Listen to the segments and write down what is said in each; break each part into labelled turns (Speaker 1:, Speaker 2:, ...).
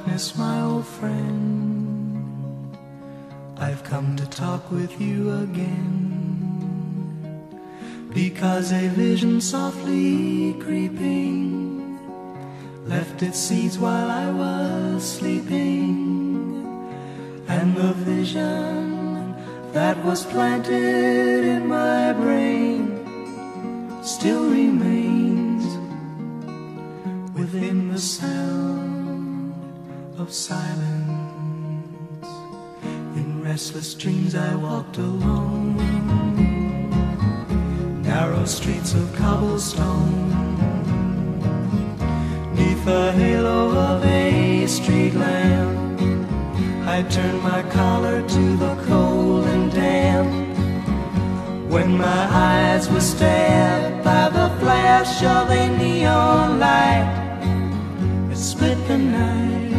Speaker 1: darkness, my old friend, I've come to talk with you again, because a vision softly creeping left its seeds while I was sleeping, and the vision that was planted in my brain still remains within the sound of silence. In restless dreams I walked along narrow streets of cobblestone, neath the halo of a street lamp. I turned my collar to the cold and damp, when my eyes were stabbed by the flash of a neon light. It split the night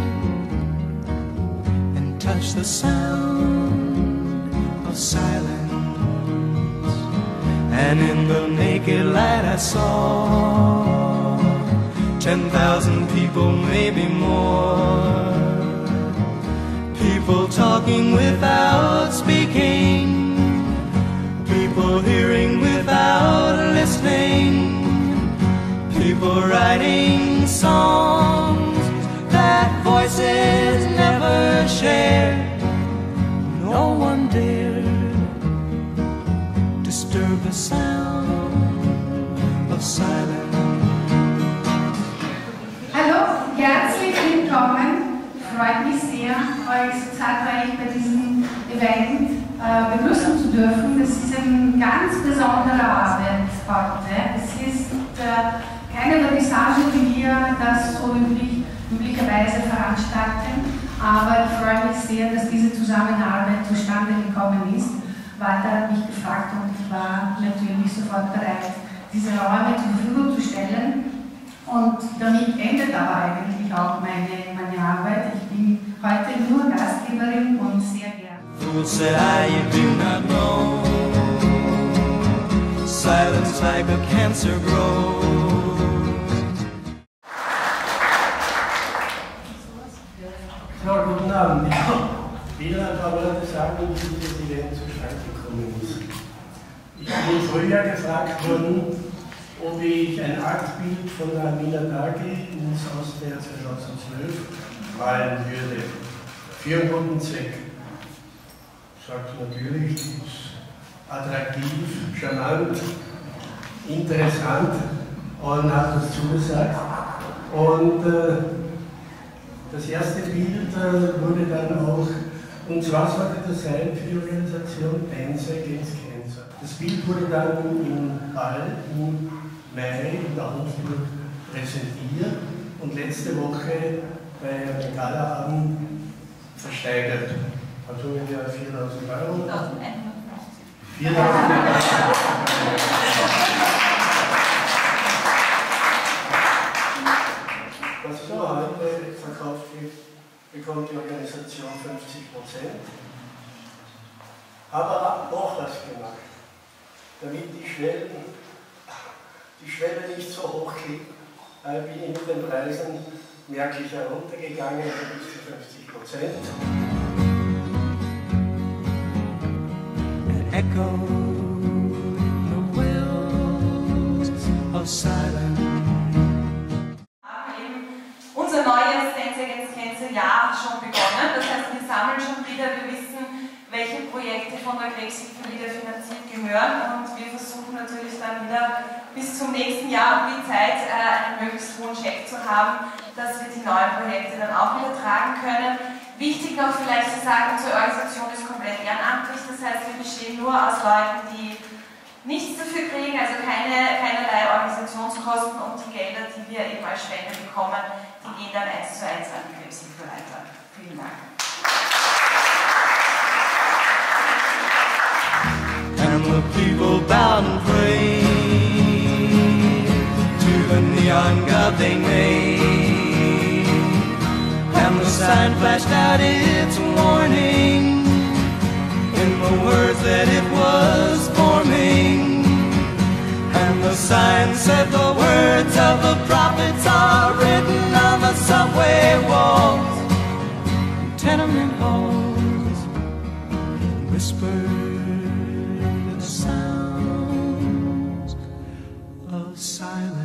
Speaker 1: and touched the sound of silence. And in the naked light I saw 10,000 people, maybe more, people talking without speaking, people hearing without listening, people writing songs that voices never shared. No one dared disturb the sound of silence.
Speaker 2: Hallo, herzlich willkommen. Freut mich sehr, euch so zahlreich bei diesem Event begrüßen zu dürfen. Das ist ein ganz besonderer Abend heute. Es ist keine Vernissage, wie wir das so üblicherweise veranstalten, aber ich freue mich sehr, dass diese Zusammenarbeit zustande gekommen ist. Walter hat mich gefragt und ich war natürlich sofort bereit, diese Räume zur Verfügung zu stellen. Und damit endet aber eigentlich auch meine Arbeit. Ich bin heute nur Gastgeberin und sehr gerne.
Speaker 1: Fools say you do not know, silence like a cancer grows.
Speaker 3: So, guten Abend. Wieland kann man sagen, wie dieses Event zustande gekommen ist. Ich bin im Frühjahr gefragt worden, ob ich ein Aktbild von der Amina Nagy ins Haus der 2012 malen würde. Für einen guten Zweck. Ich sagte natürlich, das ist attraktiv, charmant, interessant, und hat das zugesagt. Und das erste Bild wurde dann auch, und zwar sollte das sein für die Organisation Tänzer against Cancer. Das Bild wurde dann im Ball im Mai in der Hofburg präsentiert und letzte Woche bei einem Galaabend versteigert. Also in der 4.000 Euro. 4.150. 4.150. Was so heute verkauft wird, bekommt die Organisation 50%. Aber noch was gemacht, damit die Schwelle nicht so hoch liegt, bin ich mit den Preisen merklich heruntergegangen, bis zu 50%.
Speaker 1: Echo the wells of silence.
Speaker 4: Unser neues Tänzer against Cancer Jahr schon begonnen. Das heißt, wir sammeln schon wieder, wir wissen, welche Projekte von der Krebshilfe wieder finanziert gehören, und wir versuchen natürlich dann wieder bis zum nächsten Jahr um die Zeit einen möglichst hohen Check zu haben, dass wir die neuen Projekte dann auch wieder tragen können. Wichtig noch vielleicht zu sagen, unsere Organisation ist komplett ehrenamtlich, das heißt, wir bestehen nur aus Leuten, die nichts dafür kriegen, also keinerlei Organisationskosten, und die Gelder, die wir eben als Spende bekommen, die gehen dann 1:1 an die Krebshilfe weiter. Vielen Dank.
Speaker 1: And the people bowed and prayed to the neon god they made, and the sign flashed out its warning in the words that it was forming, and the sign said the words of the prophets are written on the subway walls silent.